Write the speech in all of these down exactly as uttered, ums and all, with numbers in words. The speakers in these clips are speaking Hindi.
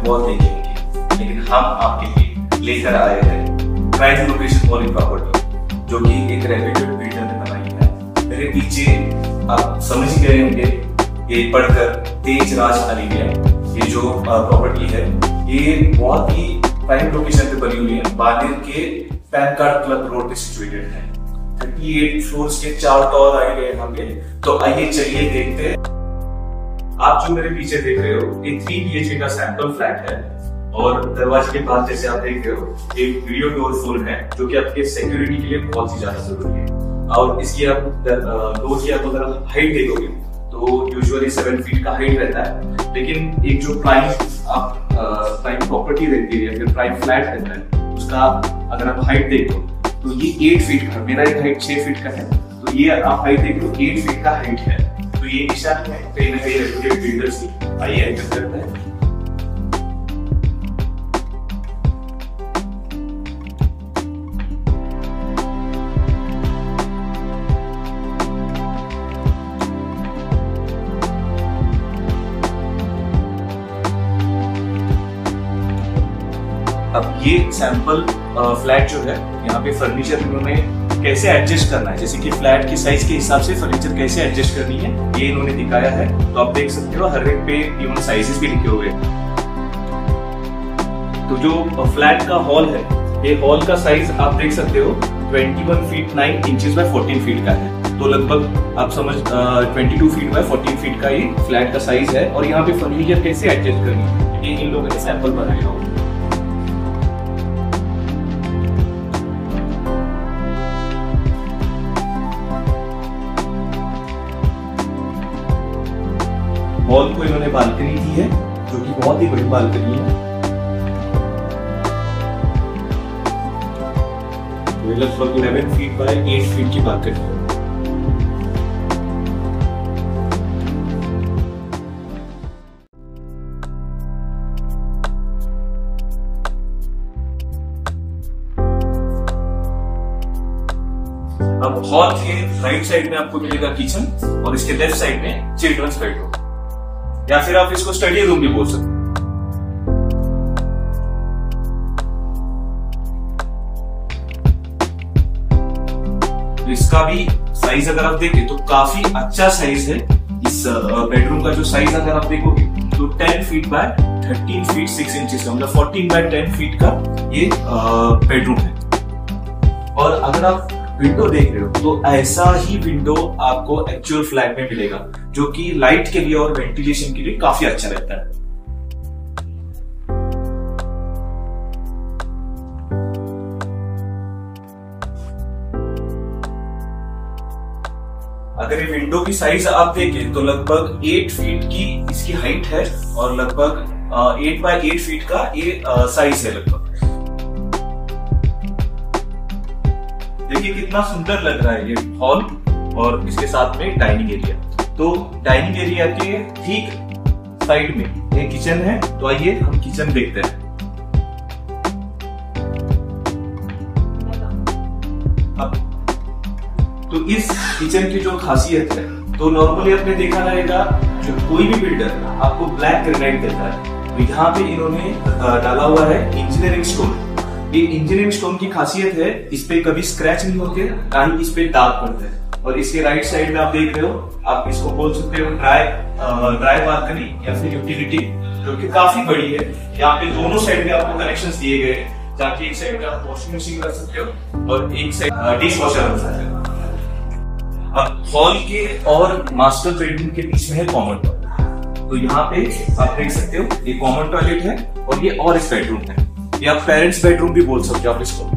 बहुत देखे होंगे, लेकिन हम आपके लिए लेकर आए हैं प्राइम लोकेशन मॉल प्रॉपर्टी, जो कि एक रेप्यूटेड बिल्डर ने बनाई है। मेरे पीछे आप समझ ही गए होंगे, ये पढ़कर तेज राज अलीविया, ये जो प्रॉपर्टी है ये बहुत ही प्राइम लोकेशन पे बनी हुई है। बानेर के पैन कार्ड क्लब रोड पे सिचुएटेड है। अड़तीस फ्लोर्स के चार टावर आए गए यहाँ पे। तो आइए चलिए देखते हैं। आप जो मेरे पीछे देख रहे हो ये थ्री बी एच के का सैंपल फ्लैट है, और दरवाजे के पास जैसे आप देख रहे हो एक वीडियो डोर फुल है, जो कि आपके सिक्योरिटी के लिए बहुत ही ज्यादा जरूरी है। और इसकी आप डोर की आप अगर हाइट देखोगे तो यूजुअली सेवन फीट का हाइट रहता है, लेकिन एक जो प्राइम आप प्राइम प्रॉपर्टी रहती है या फिर प्राइम फ्लैट रहता है, उसका अगर आप हाइट देखो तो ये एट फीट का, मेरा एक हाइट छह फीट का है, तो ये आप हाइट देख लो एट फीट का हाइट है। तो ये निशान है कहीं ना कहीं रेप्यूटेड बिल्डर्स की। आइए एंटर करते हैं। अब ये सैंपल फ्लैट जो है, यहाँ पे फर्नीचर इन्होंने कैसे एडजस्ट करना है, जैसे कि फ्लैट की साइज के हिसाब से फर्नीचर कैसे एडजस्ट करनी है, ये इन्होंने दिखाया है। तो आप देख सकते हो हर एक पे इन्होंने साइजेस भी लिखे हुए हैं। तो जो फ्लैट का हॉल है, ये हॉल का साइज आप देख सकते हो इक्कीस फीट नौ इंचेस बाय चौदह फीट का है। तो लगभग आप समझ बाईस फीट बाय चौदह फीट का ये फ्लैट का साइज है। और यहाँ पे फर्नीचर कैसे एडजस्ट करनी है, ये इन लोगों ने सैंपल बनाया होगा। हॉल को इन्होंने बालकनी दी है, जो कि बहुत ही बड़ी बालकनी है। तो ये लगभग ग्यारह फीट बाय आठ फीट की बालकनी है। अब हॉल के राइट साइड में आपको मिलेगा किचन, और इसके लेफ्ट साइड में चिल्ड्रंस बेडरूम, या फिर आप इसको स्टडी रूम भी बोल सकते हो। तो इसका भी साइज अगर आप देखें तो काफी अच्छा साइज है। इस बेडरूम का जो साइज अगर आप देखोगे तो ten feet by thirteen feet six inches का, मतलब फोर्टीन बाय टेन फीट का ये बेडरूम है। और अगर आप विंडो देख रहे हो तो ऐसा ही विंडो आपको एक्चुअल फ्लैट में मिलेगा, जो कि लाइट के लिए और वेंटिलेशन के लिए काफी अच्छा रहता है। अगर ये विंडो की साइज आप देखें तो लगभग आठ फीट की इसकी हाइट है, और लगभग आठ बाय आठ फीट का ये साइज है लगभग। देखिए कितना सुंदर लग रहा है ये हॉल, और इसके साथ में डाइनिंग एरिया। तो डाइनिंग एरिया के ठीक साइड में ये किचन है। तो आइए हम किचन देखते हैं। अब तो इस किचन की जो खासियत है, तो नॉर्मली आपने देखा रहेगा जो कोई भी बिल्डर आपको ब्लैक ग्रेनाइट देता है, तो यहाँ पे इन्होंने डाला हुआ है इंजीनियरिंग स्टोन। ये इंजीनियरिंग स्टोन की खासियत है, इस पे कभी स्क्रैच नहीं होते, ना ही इस पे दाग पड़ते हैं। और इसके राइट साइड में आप देख रहे हो, आप इसको बोल सकते हो ड्राई ड्राई बालकनी या फिर यूटिलिटी, जो कि काफी बड़ी है। यहाँ पे दोनों साइड में आपको कनेक्शंस दिए गए हैं, ताकि एक साइड में आप वॉशिंग मशीन रख सकते हो और एक साइड डिश वॉशर रख सकते हो। अब हॉल के और मास्टर बेडरूम के बीच में है कॉमन टॉयलेट। तो यहाँ पे आप देख सकते हो ये कॉमन टॉयलेट है, और ये और एक बेडरूम है, ये आप पेरेंट्स बेडरूम भी बोल सकते हो आप इसको।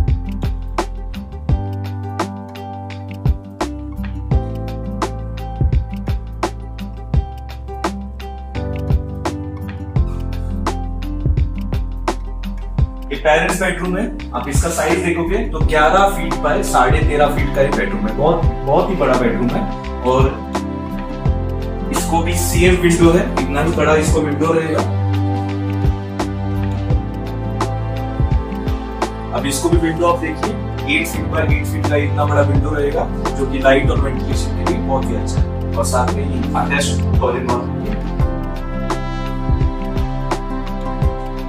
ये पेरेंट्स बेडरूम है, आप इसका साइज देखोगे तो ग्यारह फीट बाय साढ़े तेरह फीट का ये बेडरूम है। बहुत बहुत ही बड़ा बेडरूम है, और इसको भी सेम विंडो है, इतना ही बड़ा इसको विंडो रहेगा। अब इसको भी विंडो आप देखिए, आठ फीट बाय आठ फीट का इतना बड़ा विंडो रहेगा, जो कि लाइट और वेंटिलेशन के लिए बहुत ही अच्छा है। और साथ में ही अटैच्ड टॉयलेट बाथरूम है।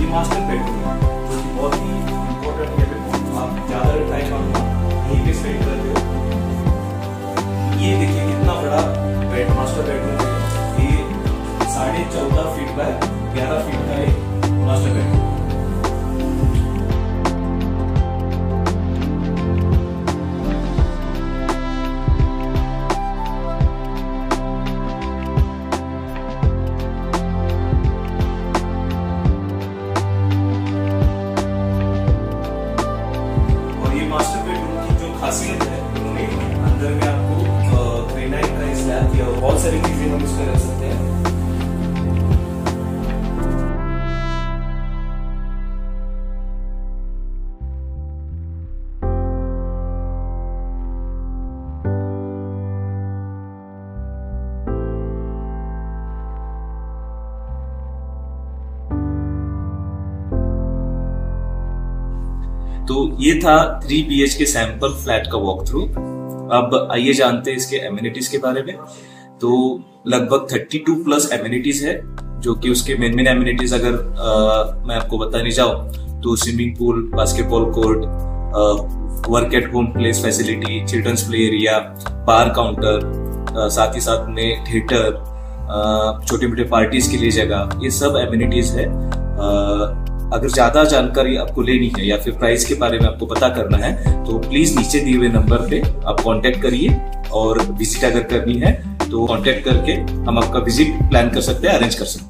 मास्टर बेडरूम है जो कि बहुत ही इम्पोर्टेंट है। आप ज्यादा टाइम अपना यहीं पे स्पेंड करते हो। ये देखिए कितना बड़ा बेड मास्टर बेडरूम है। ये साढ़े चौदह फीट बाय ग्यारह फीट का एक मास्टर बेडरूम। मास्टर बेडरूम की जो खासियत है, उन्होंने अंदर में आपको ग्रेनाइट का स्लैब दिया, बहुत सारी चीजें हम इसमें रख सकते हैं। तो ये था थ्री बी एच के सैंपल फ्लैट का वॉक थ्रू। अब आइए जानते हैं इसके एमिनिटीज के बारे में। तो लगभग बत्तीस प्लस एमिनिटीज है, जो कि उसके मेन मेन एमिनिटीज अगर आ, मैं आपको बताने जाऊं तो swimming pool, basketball court, work at home place facility, children's play area, bar counter, साथ ही साथ में थिएटर, छोटे मोटे पार्टीज के लिए जगह, ये सब एमिनिटीज है। आ, अगर ज्यादा जानकारी आपको लेनी है या फिर प्राइस के बारे में आपको पता करना है तो प्लीज नीचे दिए हुए नंबर पे आप कांटेक्ट करिए, और विजिट अगर करनी है तो कांटेक्ट करके हम आपका विजिट प्लान कर सकते हैं, अरेंज कर सकते हैं।